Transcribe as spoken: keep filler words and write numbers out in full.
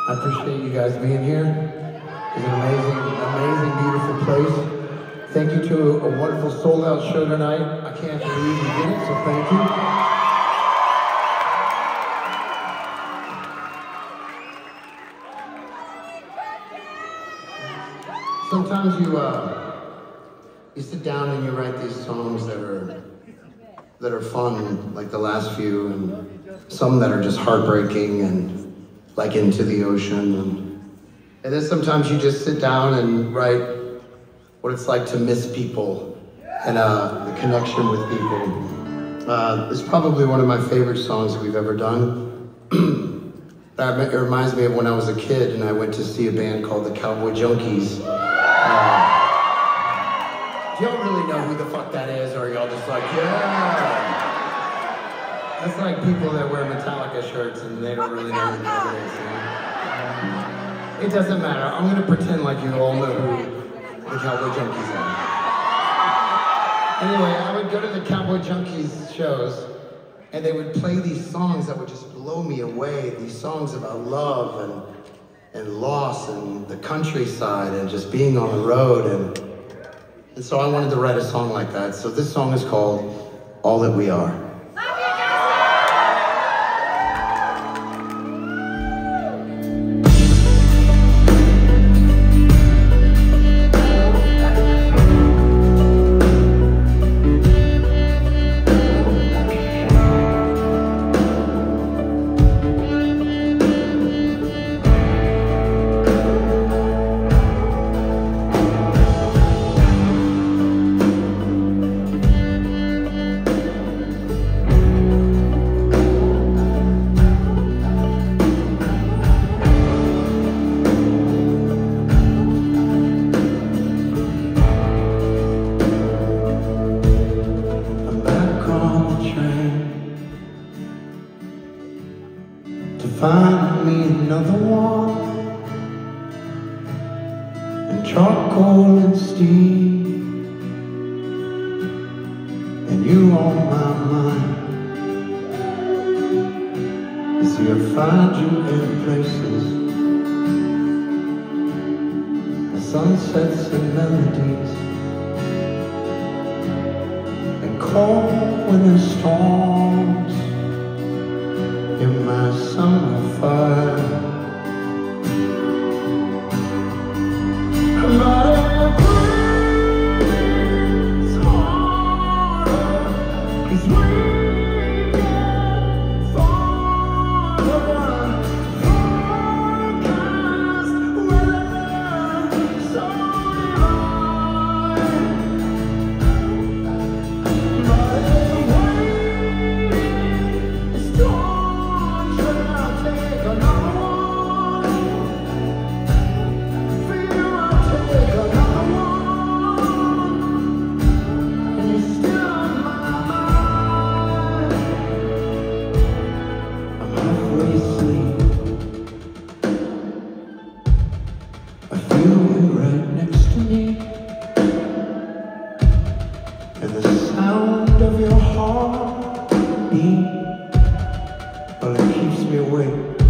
I appreciate you guys being here. It's an amazing, amazing, beautiful place. Thank you to a wonderful sold-out show tonight. I can't believe we did it, so thank you. Sometimes you uh, you sit down and you write these songs that are that are fun, like the last few, and some that are just heartbreaking and like Into the Ocean. And, and then sometimes you just sit down and write what it's like to miss people and uh, the connection with people. Uh, it's probably one of my favorite songs that we've ever done. It reminds me of when I was a kid and I went to see a band called the Cowboy Junkies. Uh, you don't really know who the fuck that is, or y'all just like, yeah. That's like people that wear Metallica shirts and they don't really know who that is. You know? It doesn't matter. I'm gonna pretend like you all know who the Cowboy Junkies are. Anyway, I would go to the Cowboy Junkies shows and they would play these songs that would just blow me away. These songs about love and and loss and the countryside and just being on the road. And, and so I wanted to write a song like that. So this song is called All That We Are. To find me another one, and charcoal and steam, and you on my mind. You see, I find you in places, the sunsets and melodies, and cold winter storms in my summer fire. But it breathes harder, 'cause we get farther. Forecast weather so divine. But it waits storm. I'll take another one. Fear I'll take another one. And you're still on my mind. I'm halfway asleep. I feel you right next to me, and the sound of your heart beat, well, it keeps me awake.